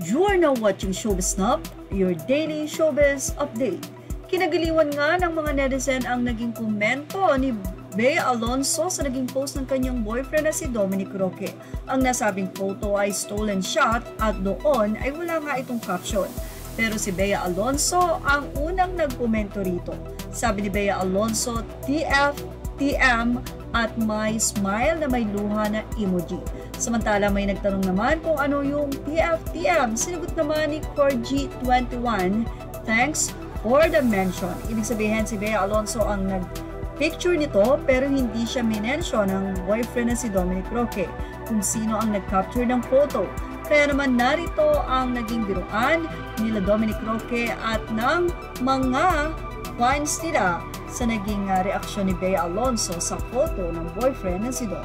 You are now watching Showbiz Snap, your daily showbiz update. Kinagiliwan nga ng mga netizen ang naging komento ni Bea Alonzo sa naging post ng kanyang boyfriend na si Dominic Roque. Ang nasabing photo ay stolen shot at doon ay wala nga itong caption. Pero si Bea Alonzo ang unang nagkomento rito. Sabi ni Bea Alonzo, TF, TM at may smile na may luha na emoji. Samantala may nagtanong naman kung ano yung TF-TM. Sinagot naman ni Corgi21, thanks for the mention. Ibig sabihin si Bea Alonzo ang nag-picture nito pero hindi siya minention ng boyfriend na si Dominic Roque kung sino ang nag-capture ng photo. Kaya naman narito ang naging biruan nila Dominic Roque at ng mga fans nila sa naging reaksyon ni Bea Alonzo sa photo ng boyfriend na si Dom.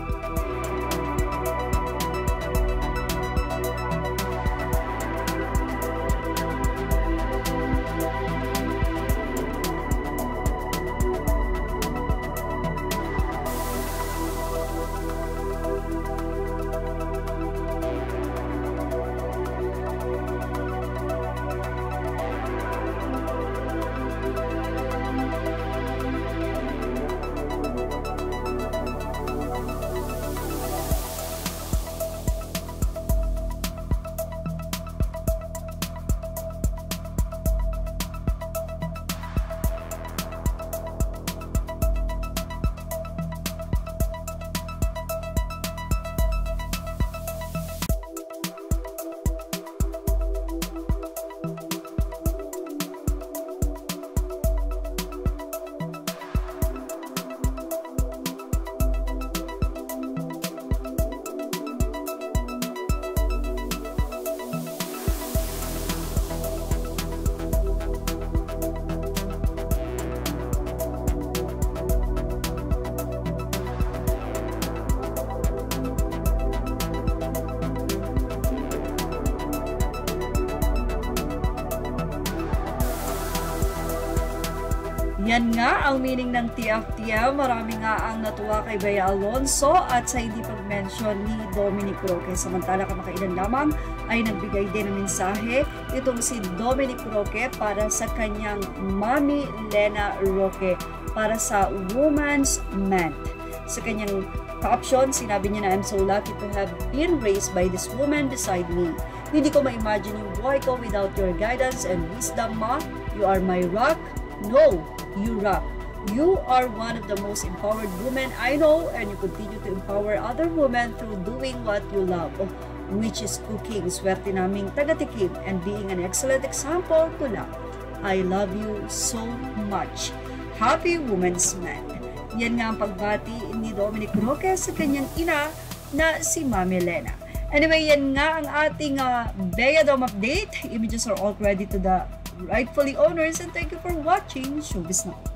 Yan nga ang meaning ng TF-TM. Marami nga ang natuwa kay Bea Alonzo at sa hindi pag-mention ni Dominic Roque. Samantala kamakailan lamang ay nagbigay din ng mensahe itong si Dominic Roque para sa kanyang Mami Lena Roque para sa Women's Month. Sa kanyang caption, sinabi niya na, I'm so lucky to have been raised by this woman beside me. Hindi ko ma-imagine yung buhay ko without your guidance and wisdom, Ma. You are my rock. No, you rock. You are one of the most empowered women I know and you continue to empower other women through doing what you love, which is cooking. Swerte naming taga-tikim and being an excellent example to love. I love you so much. Happy Women's Month. Yan nga ang pagbati ni Dominic Roque sa kanyang ina na si Mami Lena. Anyway, yan nga ang ating Bea Dom update. Images are all credit to the rightfully owners and thank you for watching Showbiz Now.